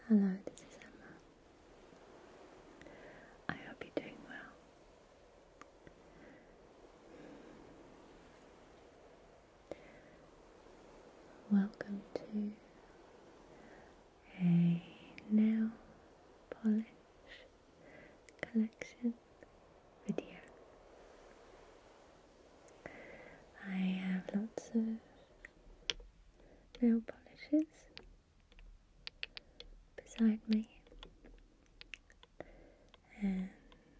Hello, this is Emma. I hope you're doing well. Welcome to a nail polish collection video. I have lots of nail polishes beside me, and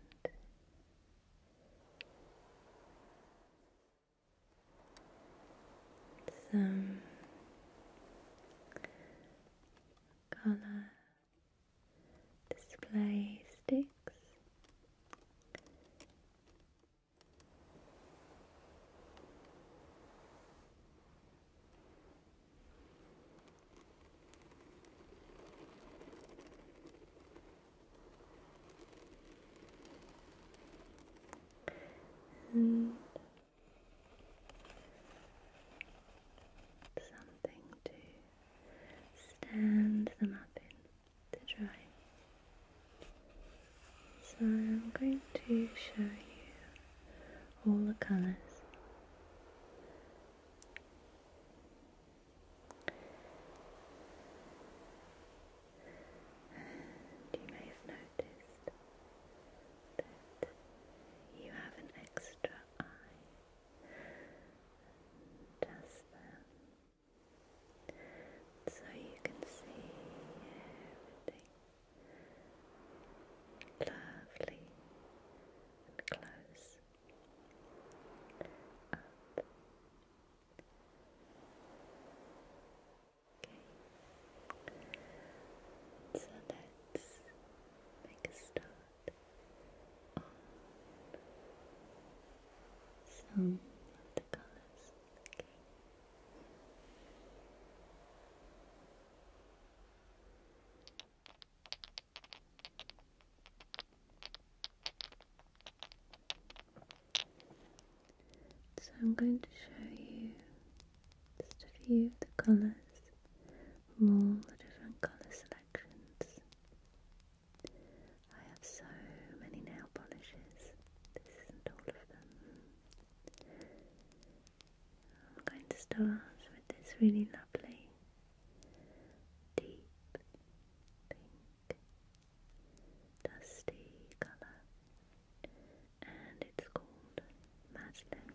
some colour display sticks. And something to stand them up in to dry. So I'm going to show you all the colours. And you may have noticed that you have an extra eye just there, so you can see everything lovely and close up. Okay, so let's make a start on some of the colours. Okay. So I'm going to show you just a few of the colours from all the different colour selections. I have so many nail polishes, this isn't all of them. I'm going to start with this really lovely deep pink dusty colour, and it's called Madeleine.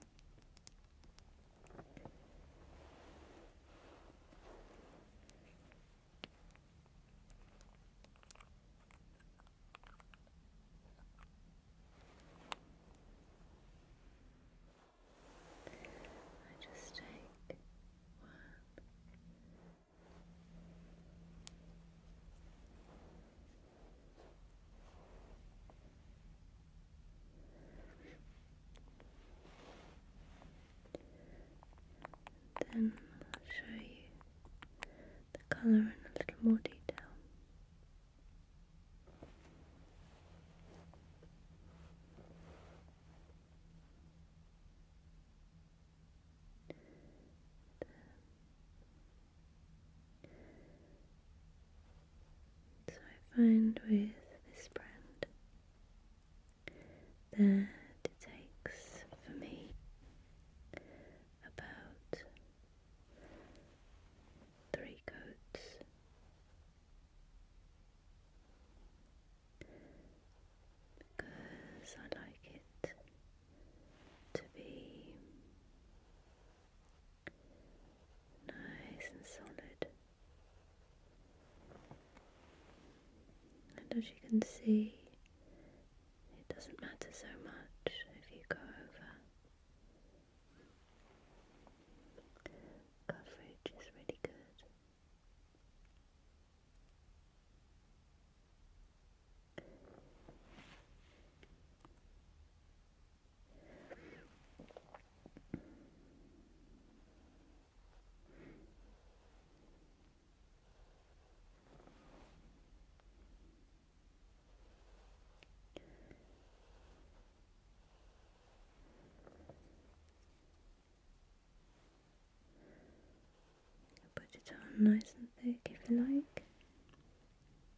I just take one, then I'll show you the colour in a little more detail. So I find with this brand that it takes for me about 3 coats because I like it to be nice and solid. And as you can see, it doesn't matter so much if you go over. Coverage is really good. Put it on nice and thick if you like.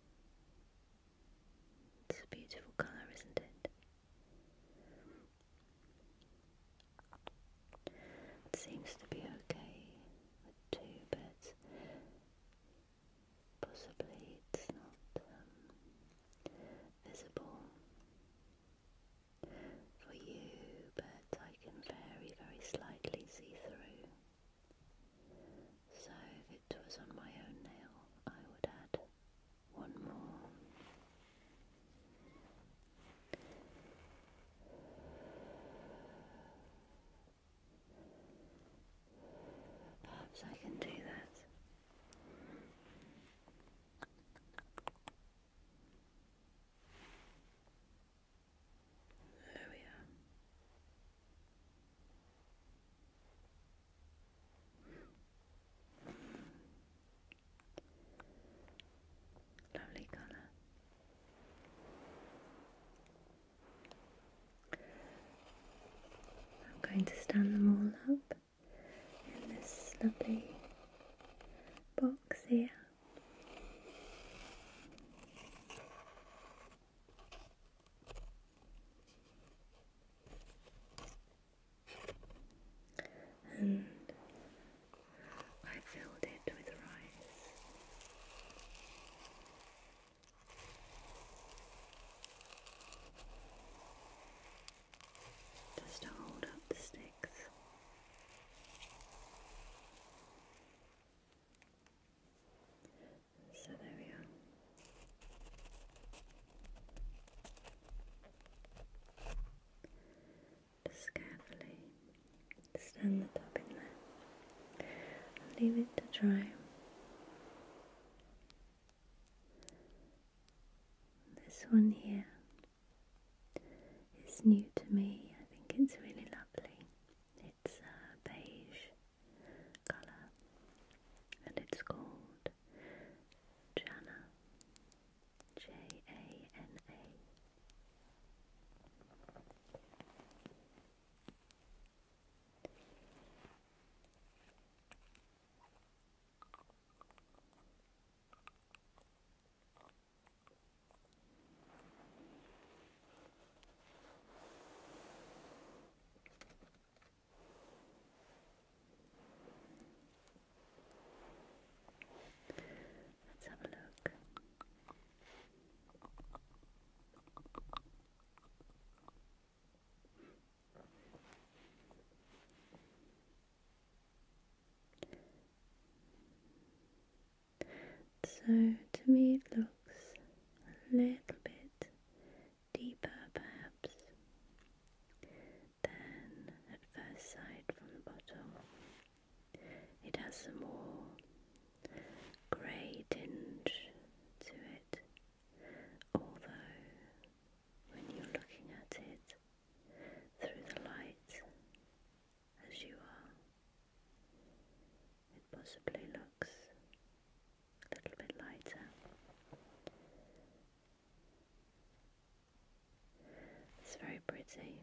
going to stand them all up in this lovely box here. And I filled it with rice. Just to hold up the sticks. So there we are. Just carefully stand the top in there and leave it to dry. This one here is new to me. I think it's really lovely. It's a beige colour and it's called Jana. Jana. Let's have a look. So to me it looks a little bit deeper perhaps than at first sight from the bottle. It has a more grey tinge to it, although when you're looking at it through the light as you are, it possibly looks a little bit lighter. It's very pretty.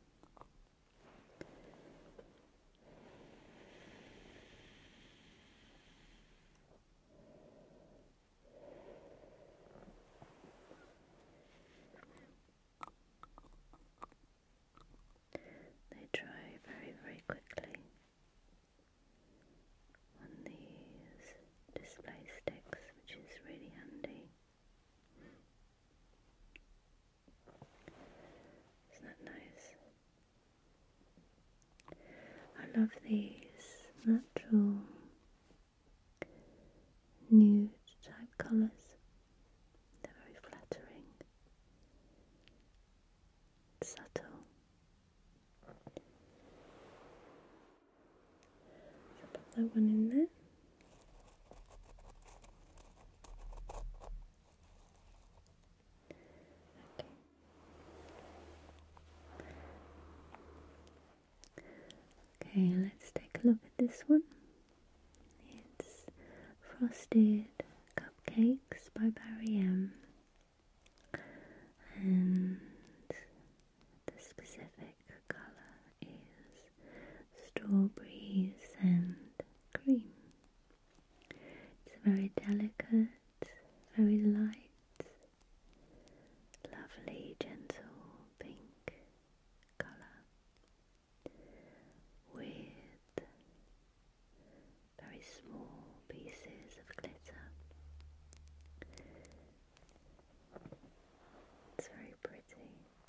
They dry very, very quickly on these display sticks, which is really handy. Isn't that nice? I love these natural nude type colours. They're very flattering, subtle. So put that one in there. Okay, let's take a look at this one. It's Frosted Cupcakes by Barry M. And the specific colour is strawberries and cream. It's very delicate, very light, lovely, gentle pink colour with very small pieces of glitter. It's very pretty.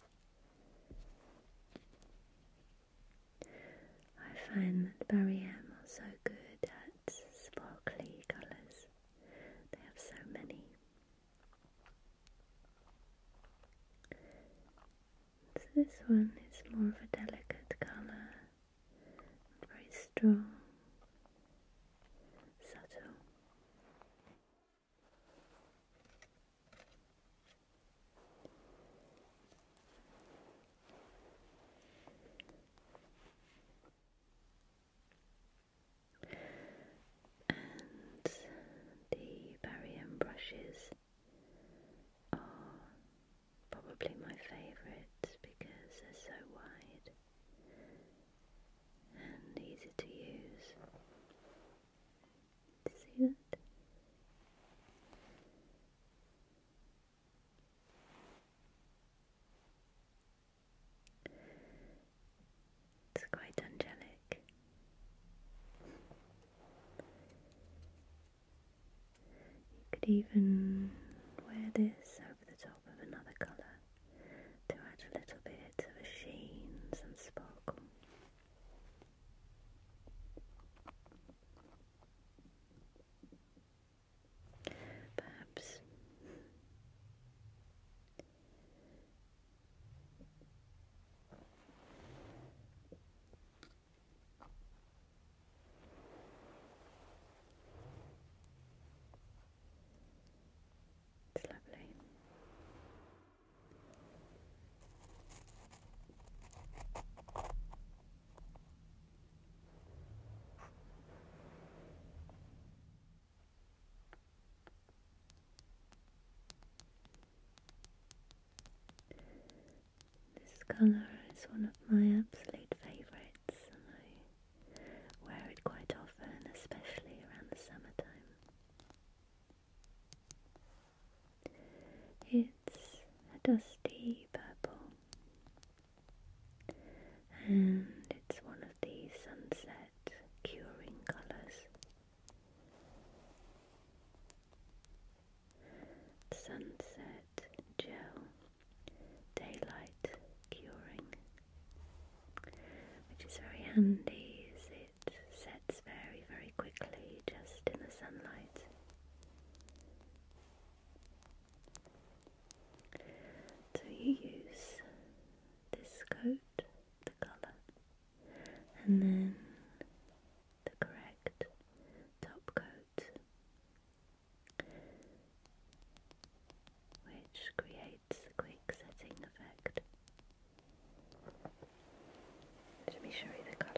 I find that Barry M are so good at sparkly colours. They have so many. So this one is more of a delicate colour, very strong, subtle. And the Barry M brushes are probably my favourite because they're so wide See that? It's quite angelic. You could even wear this over the top of another colour to add a little bit of a sheen, some sparkle. Perhaps it's lovely. This colour is one of my absolute favourites, and I wear it quite often, especially around the summertime. It's a dusty purple, and it's one of these sunset curing colours. Sunset Gel Daylight Curing, which is very handy as it sets very, very quickly just in the sunlight. So you use this coat, the colour, and then the correct top coat, which creates a quick setting effect. Let me show you the colour.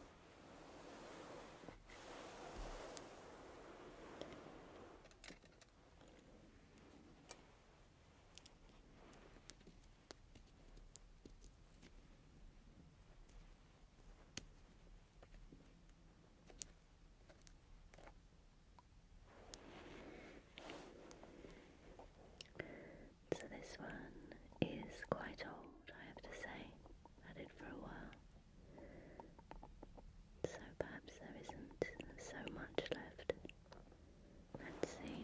So this one is quite old, I have to say. Had it for a while. So perhaps there isn't so much left. Let's see.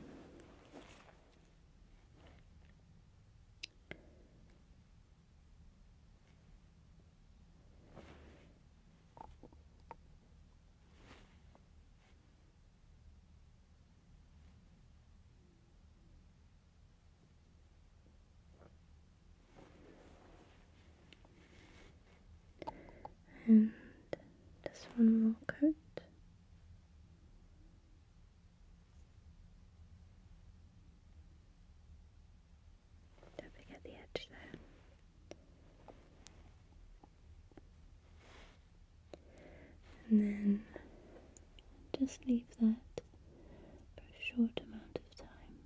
And just one more coat. Don't forget the edge there. And then just leave that for a short amount of time.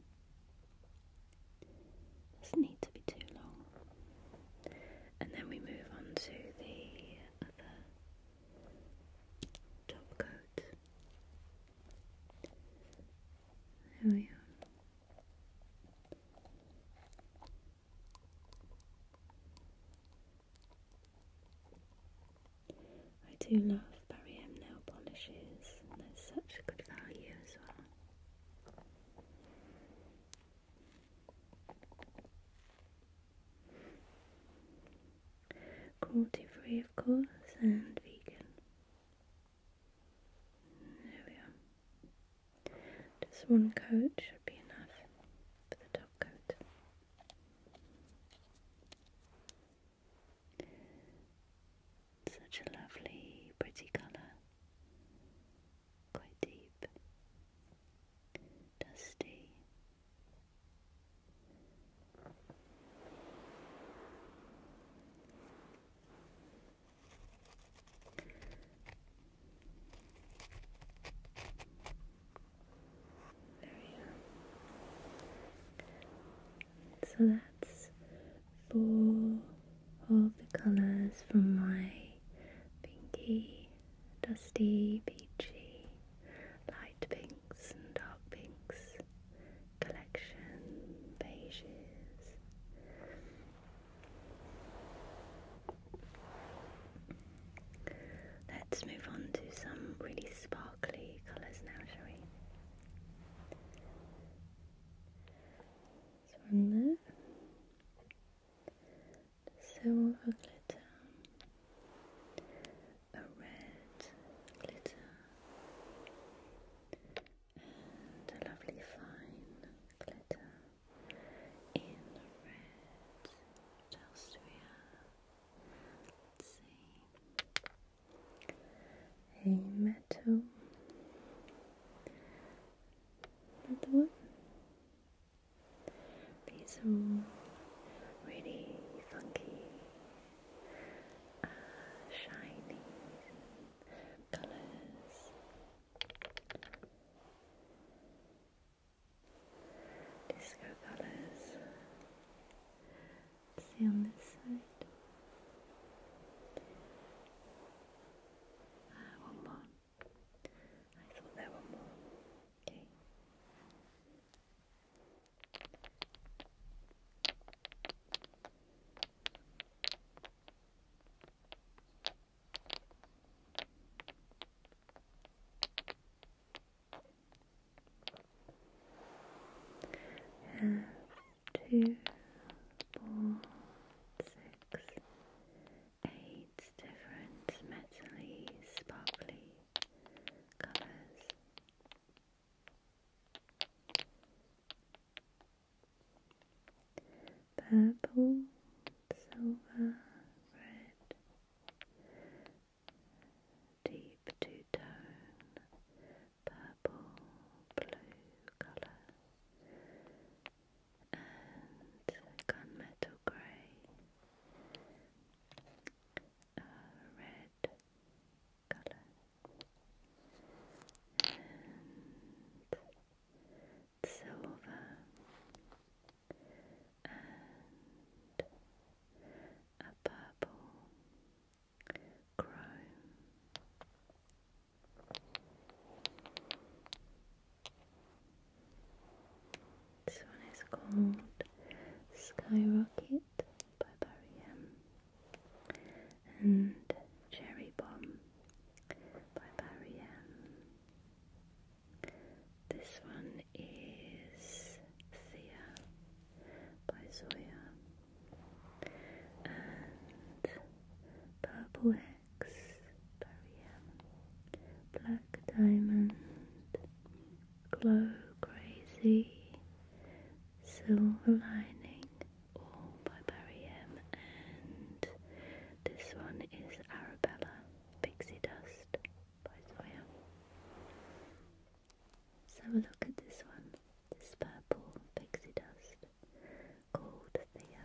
Doesn't need to be too long. And then we move on to the other top coat. There we are. I do love Barry M nail polishes, and they're such a good value as well. Cruelty free, of course, and vegan. There we are. Just one coat should be enough for the top coat. Such a lovely, pretty colour. Quite deep. Dusty. There we are. So that's 4 of the colours from my pinky, dusty, peachy, light pinks, another one. These are all really funky, shiny colours. Disco colours. Let's see on this side. One more. I thought there were more. Okay. Have 2, 4, 6, 8 different metally, sparkly colours. Purple, silver, red, deep two-tone, purple, blue colour, and gunmetal grey, red colour, and silver, and a purple chrome. This one is called Skyrocket by Barry M, and Cherry Bomb by Barry M. This one is Thea by Zoya, and Purple X, Barry M, Black Diamond, Glow Crazy, Silver Lining, all by Barry M, and this one is Arabella Pixie Dust by Zoya. Let's have a look at this one, this purple pixie dust called Thea.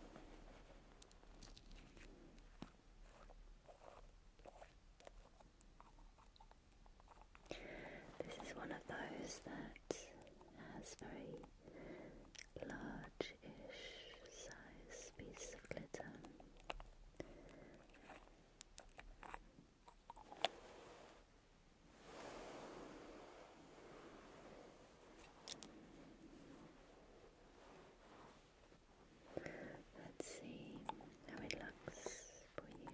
This is one of those that has very large-ish size piece of glitter. Let's see how it looks for you.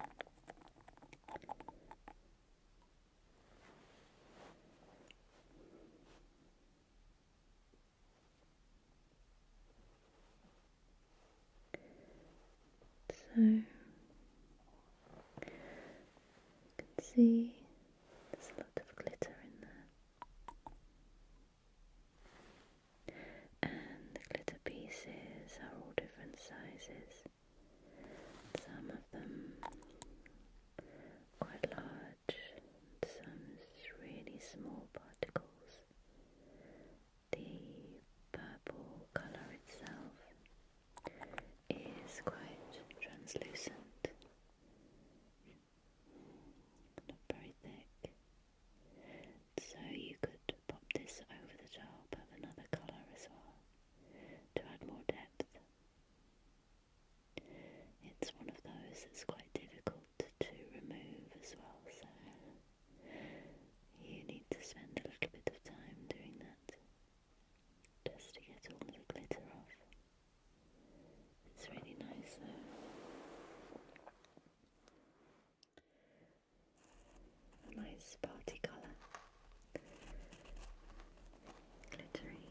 So you can see there's a lot of glitter in there, and the glitter pieces are all different sizes. Some of them quite large, some really small particles. The purple colour itself is quite translucent, not very thick, so you could pop this over the top of another colour as well to add more depth. It's one of those that's quite difficult to remove as well, so you need to spend a little bit of time doing that just to get all the glitter off. It's really nice though. A nice party colour. Glittery,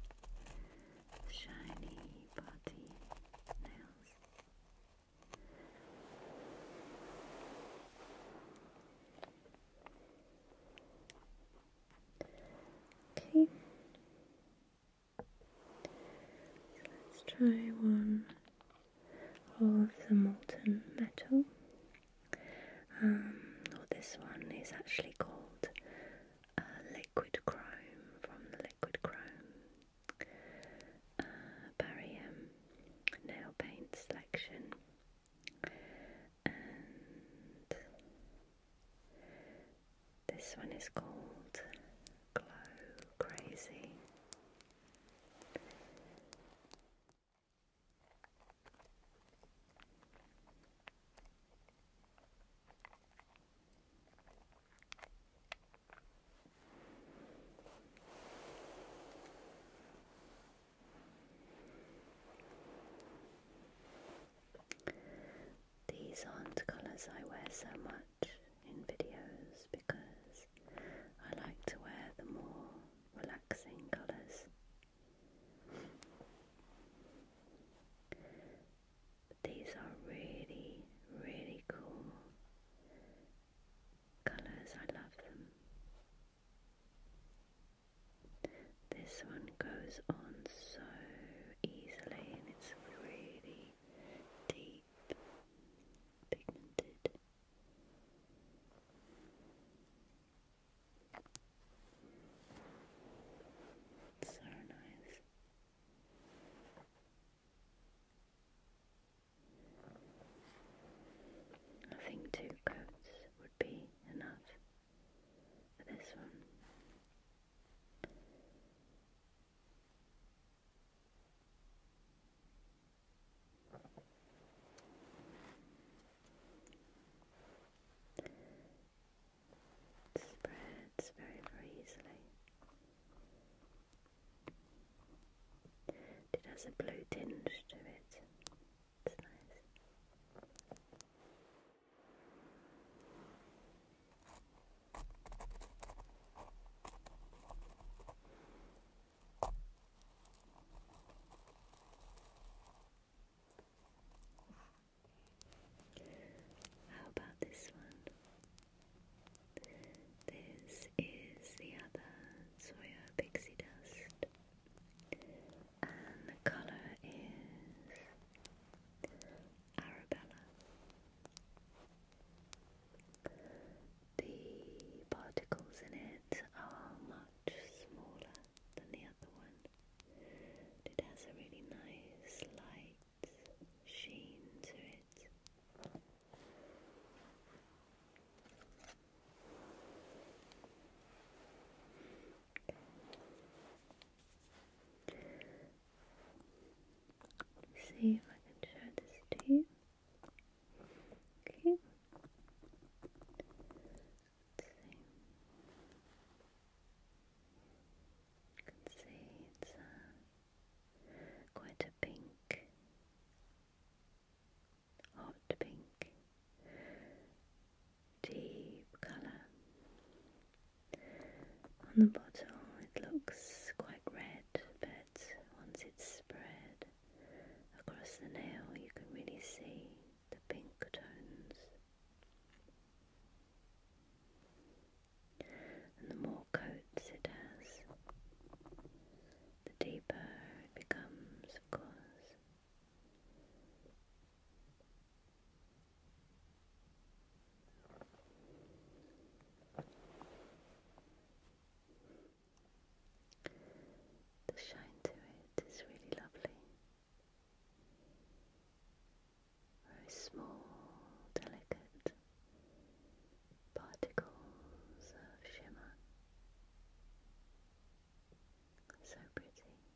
shiny party nails. Okay, so let's try one of the molten metal. Or this one is actually called Liquid Chrome, from the Liquid Chrome This one is called Glow Crazy. These aren't colours I wear so much in videos because I like to wear the more relaxing colours. But these are really, really cool colours. I love them. This one goes on so easily and it's really deep pigmented. So nice. I think 2 coats would be enough for this one. It spreads very, very easily. It has a blue tinge to it. It's nice. How about this one? This is the other Soya Pixie Dust, and the colour is Arabella. The particles in it are much smaller than the other one. It has a really nice light sheen to it. See if I can show this to you. Okay. Let's see. You can see it's quite a pink, hot pink, deep colour. On the bottle it looks quite red, but once it's spread across the nail you can really see the pink tones. And the more coats it has, the deeper it becomes, of course. The shine to it is really lovely. Very small, delicate particles of shimmer. So pretty.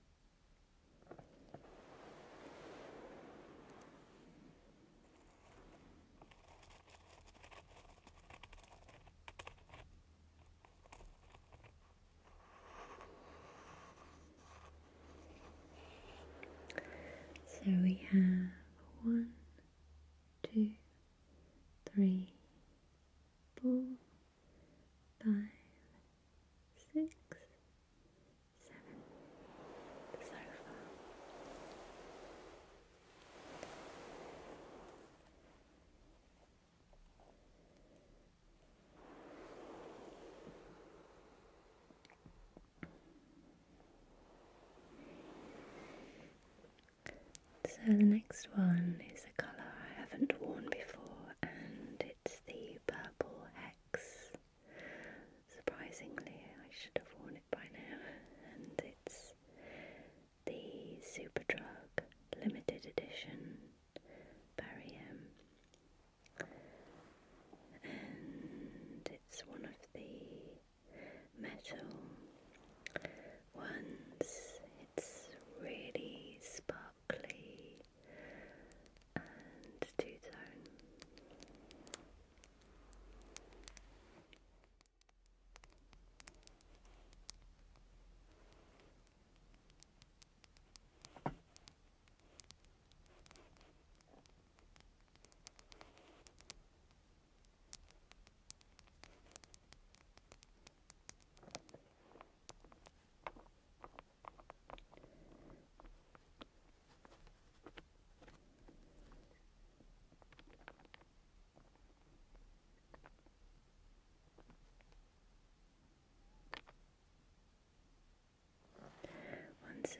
So we have 1, 2, 3, 4, 5, 6, 7 so far. So the next one is a colour I haven't worn before, and it's the Purple Hex. Surprisingly, I should have worn it by now, and it's the Superdrug limited edition Barium, and it's one of the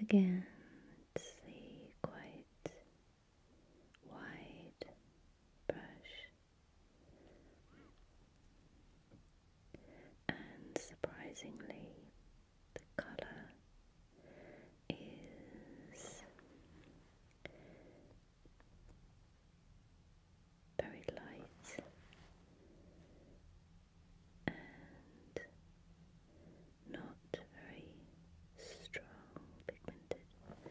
again, it's the quite wide brush, and surprisingly the colour is very light and not very strong pigmented.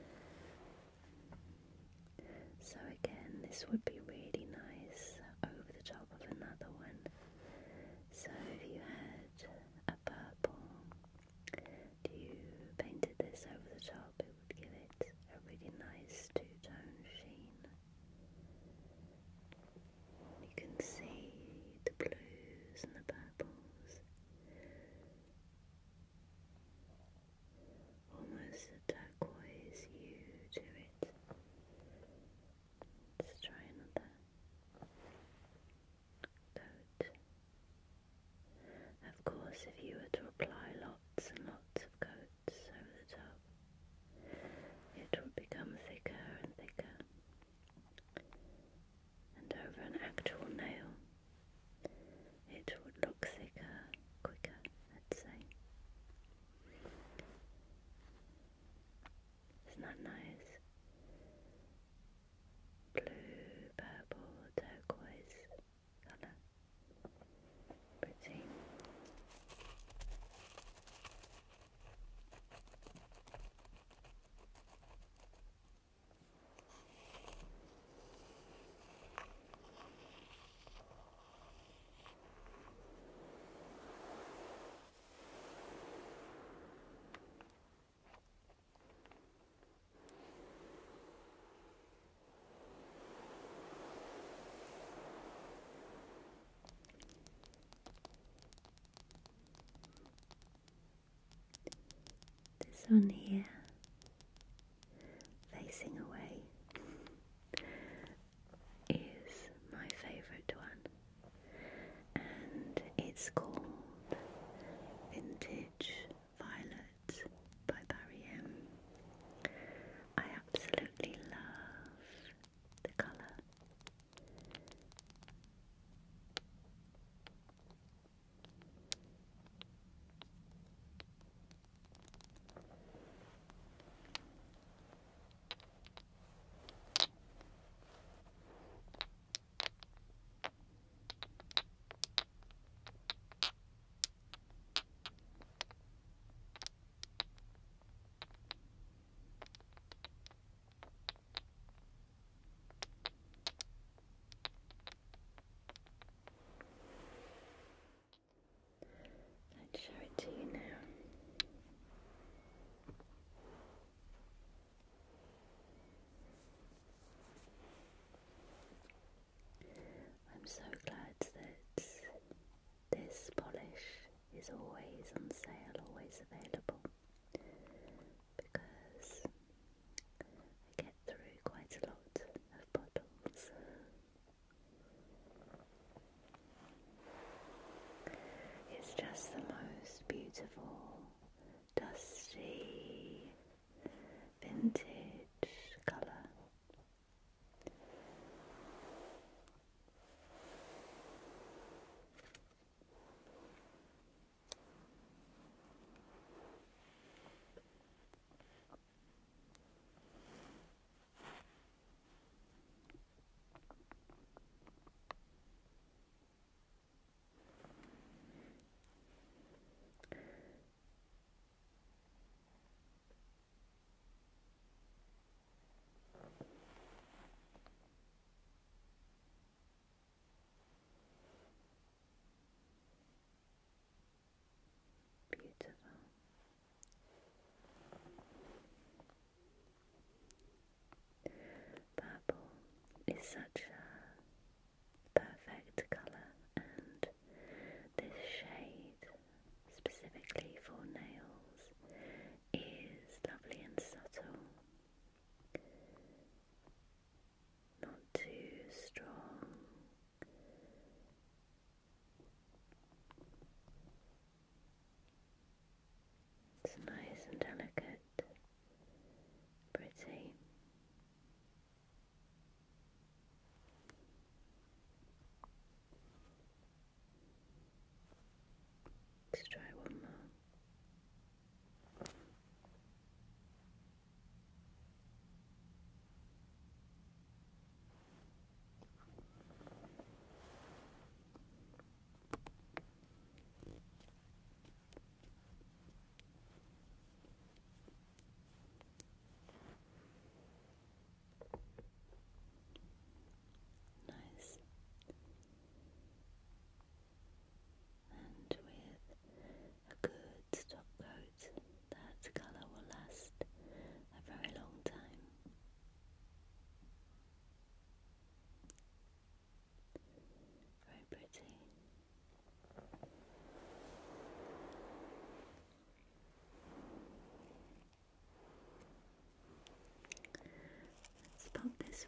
So again, this would be really nice over the top of another one. So if you had a purple, if you painted this over the top, it would give it a really nice two-tone sheen. You can see the blues and the purples, almost a turquoise hue to it. Let's try another coat. Of course, if you were to apply lots and lots of coats over the top, it would become thicker and thicker, and over an actual nail it would look thicker quicker, let's say. Isn't that nice? Blue, purple, turquoise colour. Pretty. This one here, facing away, is my favourite one, and it's called Vintage Violet by Barry M. I absolutely love the colour. I'd show it to you now. I'm so glad that this polish is always on sale, always available, because I get through quite a lot of bottles. It's just the most beautiful, dusty, vintage colour. Beautiful. Purple is such a perfect colour, and this shade, specifically for nails, is lovely and subtle. Not too strong. It's nice and delicate.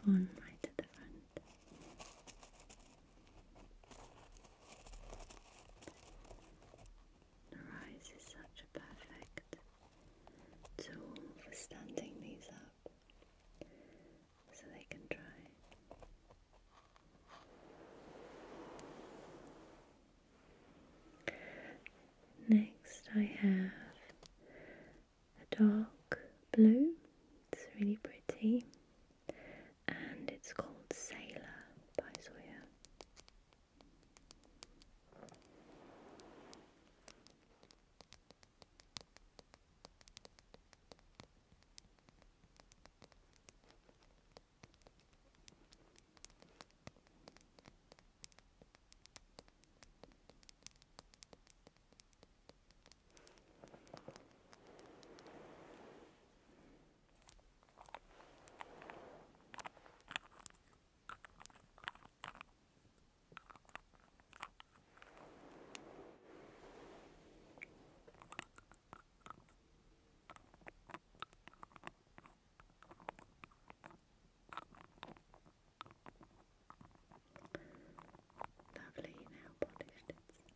one right at the front. The Rise is such a perfect tool for standing these up so they can dry. Next I have a dark blue, it's really pretty, and it's called Sailor by Zoya. Lovely nail polished it's.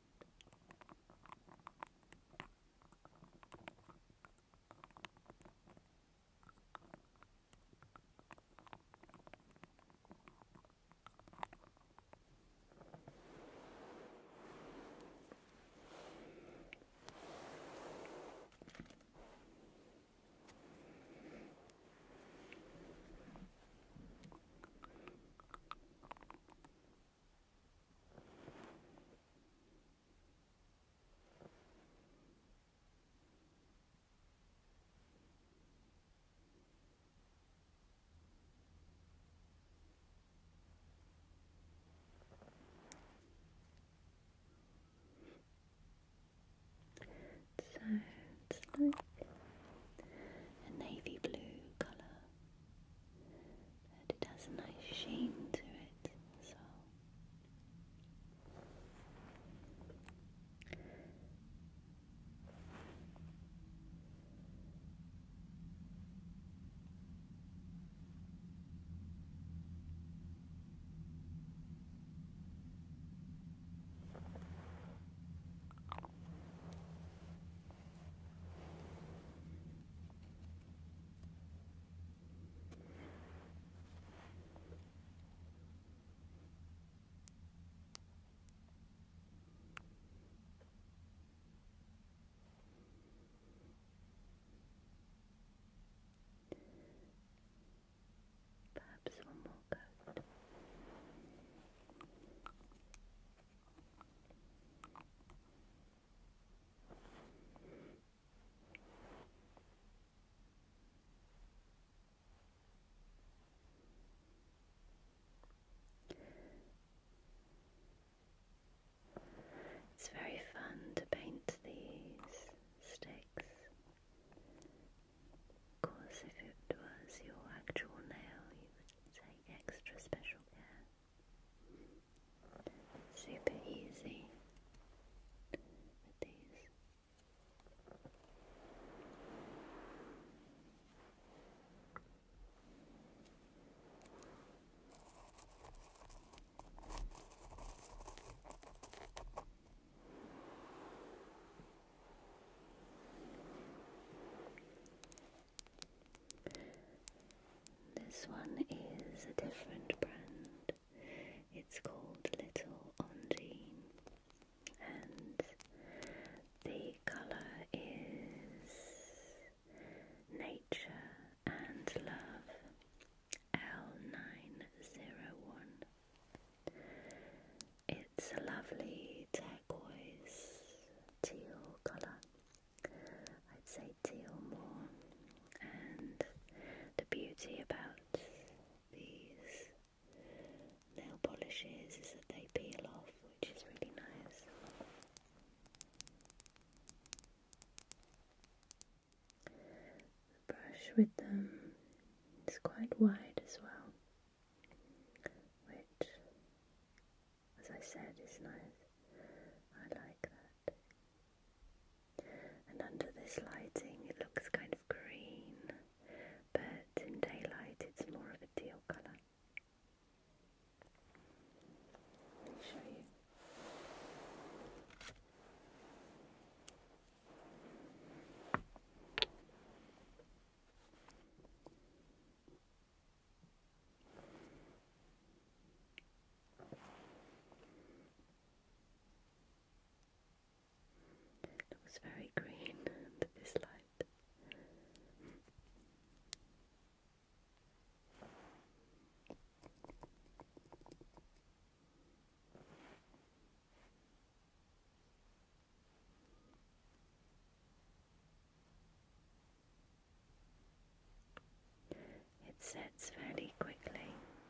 So it's like a navy blue colour, but it has a nice sheen to it as well. Perhaps one more coat. It's very fun to paint these sticks. Of course, if it was your actual nail, you would take extra special care. Super easy with these. This one is a different brand. It's called Little Ondine, and the colour is Nature and Love L901. It's a lovely turquoise teal colour. I'd say teal more, and the beauty about these nail polishes is that they peel off, which is really nice. The brush with them is quite wide as well, which, as I said, is nice. I like that. And under this lighting it looks kind of green, but in daylight it's more of a teal colour. sets fairly quickly,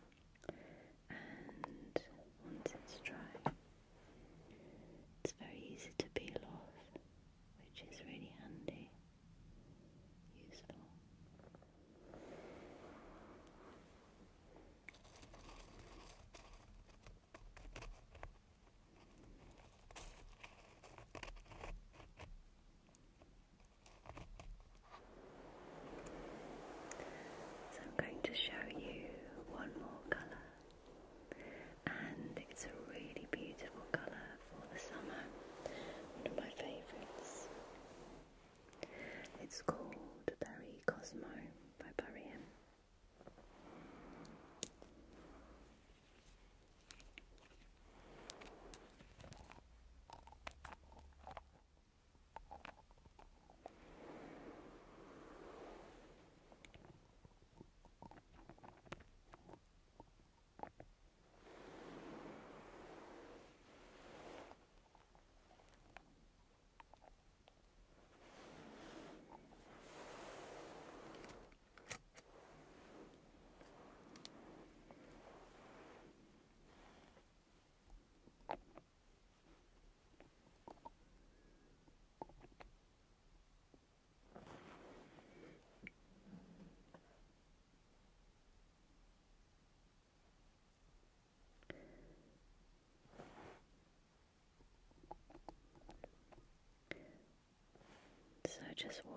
and once it's dry, it's very easy to peel off, which is really handy, useful. So I'm going to show you one more colour, and it's a really beautiful colour for the summer, one of my favourites. It's called Berry Cosmo by Barry M. So just